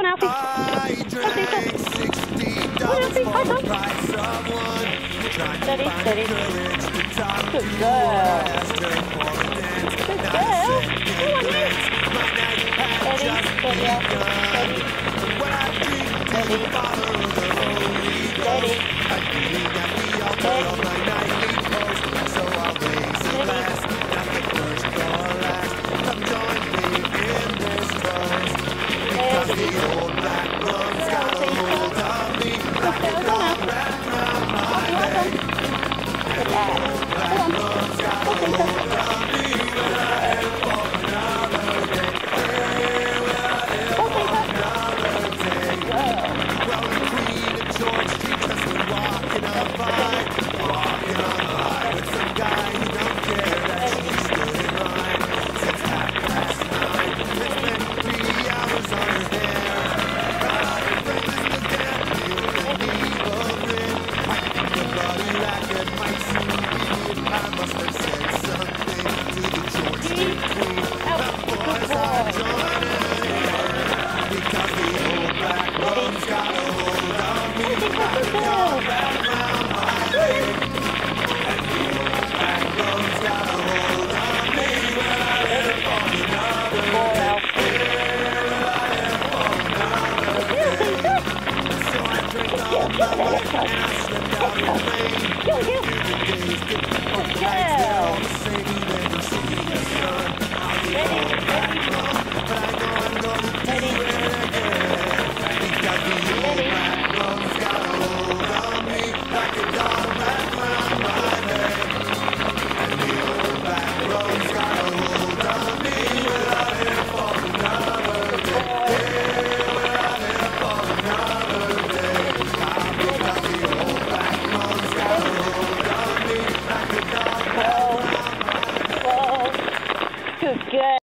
Alfie. I drank 60 doubles for the price of one. Trying to find courage to talk to you. I asked her for a dance. Not a second glance. My night had just begun. When I drink to the Father of the Holy Ghost, I'm kneeling at the altar of my nightly post. So I'll raise a glass, not the first or last. Come join me in this toast. Because the old black rum's got a hold of me, like a dog wrapped around my leg. And the old black rum's got a hold of me, when I head for another day. Hey, when I head for another day. Well, the Queen of George Street just been walking on by with some guy who don't care that she stood in line since 9:30. It's been 3 hours on her hair. I must have said something to the George Street Queen. The boys are joining in because the old black rum's got a hold of me like a dog wrapped around my leg. And the old black rum's got a hold of me when I head for another day. When I head for another day. So I drank all my life and I slipped out in rain. All the same, you never see the sun. I'll be all back home, but I know I'm gonna do it again. Because the old black rum's got a hold on me like a dog wrapped around my leg. And the old black rum's got a hold on me when I head for another day. When I head for another day. Because the old black rum's got a hold on me like a dog wrapped around my leg. Good.